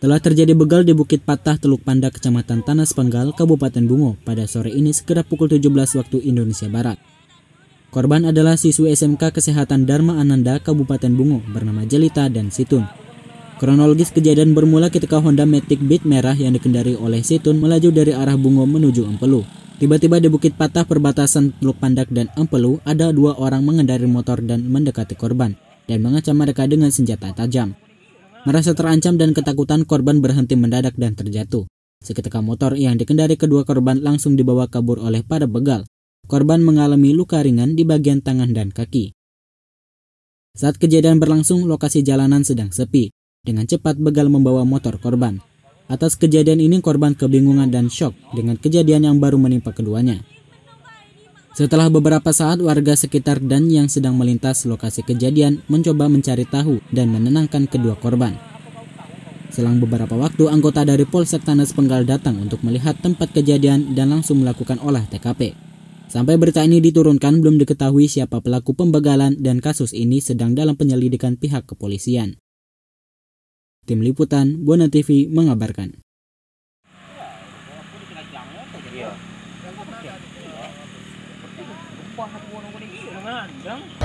Telah terjadi begal di Bukit Patah, Teluk Pandak, Kecamatan Tanas Penggal, Kabupaten Bungo pada sore ini sekitar pukul 17 waktu Indonesia Barat. Korban adalah siswi SMK Kesehatan Dharma Ananda, Kabupaten Bungo bernama Jelita dan Situn. Kronologis kejadian bermula ketika Honda Matic Beat merah yang dikendari oleh Situn melaju dari arah Bungo menuju Empelu. Tiba-tiba di Bukit Patah perbatasan Teluk Pandak dan Empelu ada dua orang mengendarai motor dan mendekati korban dan mengancam mereka dengan senjata tajam. Merasa terancam dan ketakutan, korban berhenti mendadak dan terjatuh. Seketika motor yang dikendari kedua korban langsung dibawa kabur oleh para begal. Korban mengalami luka ringan di bagian tangan dan kaki. Saat kejadian berlangsung, lokasi jalanan sedang sepi. Dengan cepat begal membawa motor korban. Atas kejadian ini korban kebingungan dan syok dengan kejadian yang baru menimpa keduanya. Setelah beberapa saat, warga sekitar dan yang sedang melintas lokasi kejadian mencoba mencari tahu dan menenangkan kedua korban. Selang beberapa waktu, anggota dari Polsek Tanas Penggal datang untuk melihat tempat kejadian dan langsung melakukan olah TKP. Sampai berita ini diturunkan, belum diketahui siapa pelaku pembegalan dan kasus ini sedang dalam penyelidikan pihak kepolisian. Tim Liputan, Buana TV mengabarkan. Iya.